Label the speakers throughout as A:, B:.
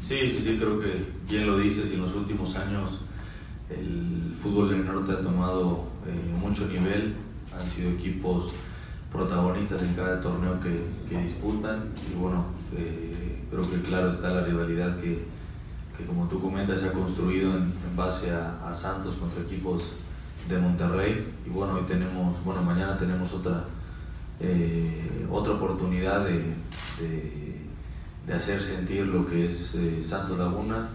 A: Sí, creo que bien lo dices, y en los últimos años el fútbol del norte ha tomado mucho nivel, han sido equipos protagonistas en cada torneo que disputan, y bueno, creo que claro está la rivalidad que como tú comentas se ha construido en base a Santos contra equipos de Monterrey, y bueno, mañana tenemos otra oportunidad de hacer sentir lo que es Santos Laguna,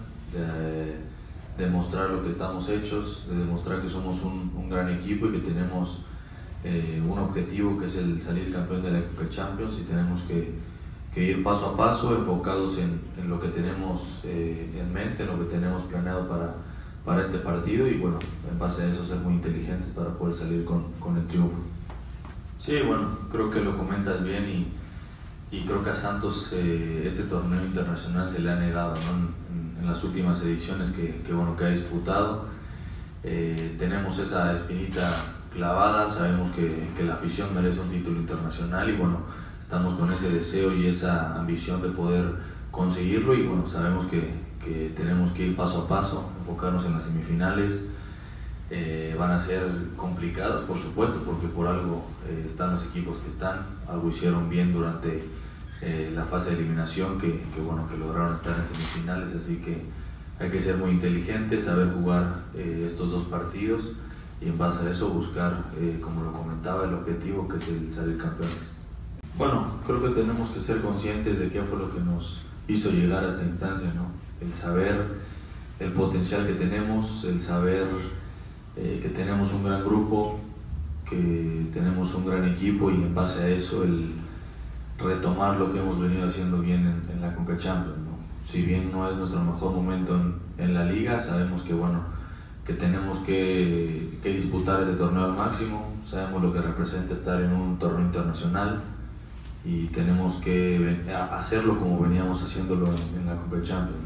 A: de demostrar lo que estamos hechos, de demostrar que somos un gran equipo y que tenemos un objetivo que es el salir campeón de la Conca Champions, y tenemos que ir paso a paso enfocados en lo que tenemos en mente, en lo que tenemos planeado para este partido, y bueno, en base a eso ser muy inteligentes para poder salir con el triunfo. Sí, bueno, creo que lo comentas bien, y creo que a Santos este torneo internacional se le ha negado, ¿no? En las últimas ediciones que ha disputado. Tenemos esa espinita clavada, sabemos que la afición merece un título internacional, y bueno, estamos con ese deseo y esa ambición de poder conseguirlo, y bueno, sabemos que tenemos que ir paso a paso, enfocarnos en las semifinales. Van a ser complicadas, por supuesto, porque por algo están los equipos que están, algo hicieron bien durante la fase de eliminación que lograron estar en semifinales, así que hay que ser muy inteligentes, saber jugar estos dos partidos, y en base a eso buscar, como lo comentaba, el objetivo que es el salir campeones. Bueno, creo que tenemos que ser conscientes de qué fue lo que nos hizo llegar a esta instancia, ¿no? El saber el potencial que tenemos, el saber que tenemos un gran grupo, que tenemos un gran equipo, y en base a eso el retomar lo que hemos venido haciendo bien en la Conca Champions, ¿no? Si bien no es nuestro mejor momento en la liga, sabemos que tenemos que disputar este torneo al máximo, sabemos lo que representa estar en un torneo internacional, y tenemos que hacerlo como veníamos haciéndolo en la Conca Champions.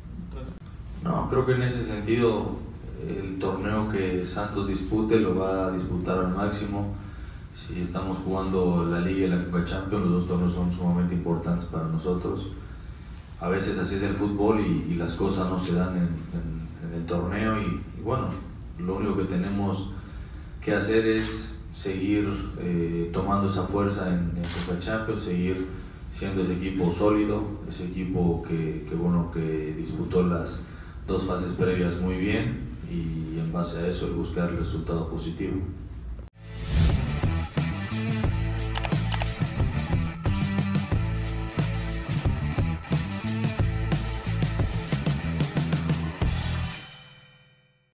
A: No, creo que en ese sentido el torneo que Santos dispute lo va a disputar al máximo. Si estamos jugando la Liga y la Conca Champions, los dos torneos son sumamente importantes para nosotros. A veces así es el fútbol, y las cosas no se dan en el torneo, y bueno, lo único que tenemos que hacer es seguir tomando esa fuerza en Conca Champions, seguir siendo ese equipo sólido, ese equipo que disputó las dos fases previas muy bien, y en base a eso el buscar el resultado positivo.